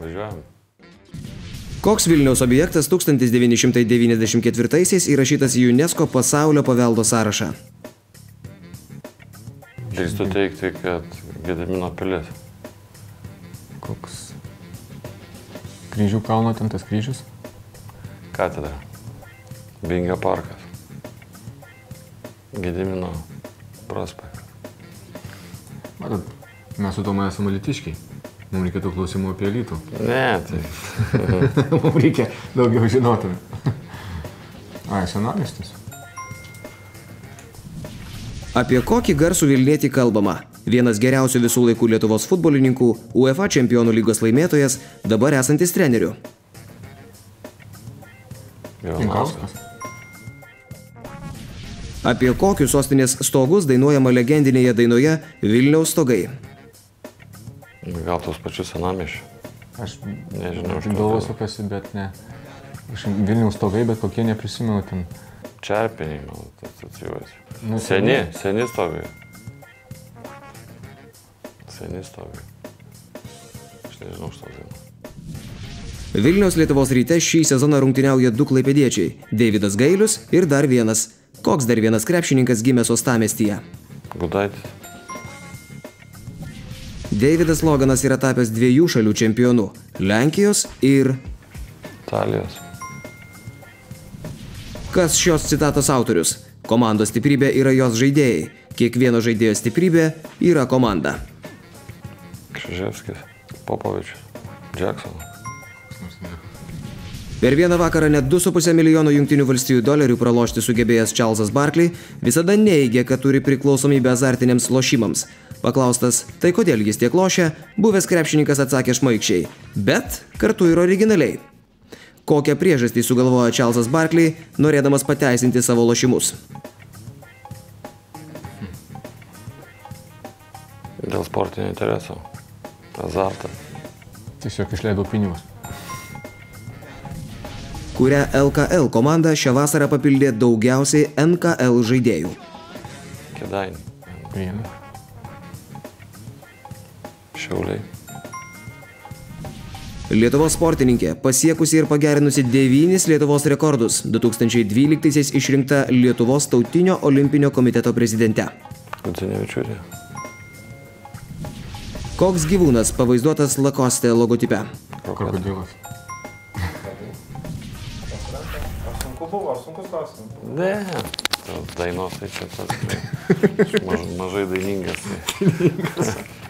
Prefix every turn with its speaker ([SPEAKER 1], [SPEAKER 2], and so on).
[SPEAKER 1] Važiuojam.
[SPEAKER 2] Koks Vilniaus objektas 1994-aisiais įrašytas į UNESCO pasaulio paveldo sąrašą?
[SPEAKER 1] Drįstu teigti, kad Gedimino pilis.
[SPEAKER 3] Koks kryžių kalno ten tas kryžius?
[SPEAKER 1] Katedra. Vingio parkas. Gedimino prospektas.
[SPEAKER 3] Matot, mes su Tomu esame alytiškiai. Mums reikėtų klausimų apie Alytų.
[SPEAKER 1] Ne, tai.
[SPEAKER 3] Mums reikia daugiau žinotume. Ai, senamiestis.
[SPEAKER 2] Apie kokį garsų vilnietį kalbama? Vienas geriausių visų laikų Lietuvos futbolininkų, UEFA čempionų lygos laimėtojas, dabar esantis treneriu.
[SPEAKER 1] Ivanauskas.
[SPEAKER 2] Apie kokius sostinės stogus dainuojama legendinėje dainoje Vilniaus stogai?
[SPEAKER 1] Gal tos pačius senamiesčių.
[SPEAKER 3] Aš
[SPEAKER 1] Nežinau, iš
[SPEAKER 3] galvosiu kasi, bet ne. Aš Vilniaus stogai, bet kokie neprisimenu ten.
[SPEAKER 1] Čerpiniai, man asocijuojasi.
[SPEAKER 3] Nu,
[SPEAKER 1] Seni stogai. Seni stogai. Aš nežinau, što daina.
[SPEAKER 2] Vilniaus Lietuvos Ryte šį sezoną rungtyniauja du klaipėdiečiai – Deividas Gailius ir dar vienas. Koks dar vienas krepšininkas gimęs Uostamiestyje?
[SPEAKER 1] Gudaitis.
[SPEAKER 2] Deividas Loganas yra tapęs dviejų šalių čempionu – Lenkijos ir...
[SPEAKER 1] Italijos.
[SPEAKER 2] Kas šios citatos autorius? Komandos stiprybė yra jos žaidėjai. Kiekvieno žaidėjo stiprybė yra komanda.
[SPEAKER 1] Kšiževskis, Popovičius, Jacksonas.
[SPEAKER 2] Per vieną vakarą net 2,5 milijono Jungtinių valstijų dolerių pralošti sugebėjęs Charlesas Barkley visada neigė, kad turi priklausomybę azartiniams lošimams. Paklaustas, tai kodėl jis tiek lošia, buvęs krepšininkas atsakė šmaikščiai, bet kartu ir originaliai. Kokią priežastį sugalvojo Charlesas Barkley, norėdamas pateisinti savo lošimus?
[SPEAKER 1] Dėl sportinio intereso. Azartas.
[SPEAKER 3] Tiesiog išleidau pinigus.
[SPEAKER 2] Kurią LKL komandą šią vasarą papildė daugiausiai NKL žaidėjų?
[SPEAKER 1] Kėdainiai.
[SPEAKER 3] Prienai.
[SPEAKER 1] Šiauliai.
[SPEAKER 2] Lietuvos sportininkė, pasiekusi ir pagerinusi 9 Lietuvos rekordus, 2012-aisiais išrinkta Lietuvos tautinio olimpinio komiteto prezidente.
[SPEAKER 1] Gudzinevičiūtė.
[SPEAKER 2] Koks gyvūnas pavaizduotas Lacoste logotipe?
[SPEAKER 3] Krokodilas.
[SPEAKER 4] Ar sunkus klausimas?
[SPEAKER 1] Ne. Tos dainos tai čia tas. Mažai dainingas.